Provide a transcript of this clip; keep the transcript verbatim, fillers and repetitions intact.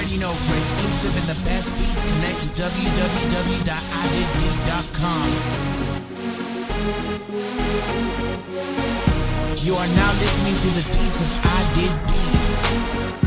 already know, for exclusive and the best beats, connect to w w w dot i did beat dot com. You are now listening to the beats of I Did Beat.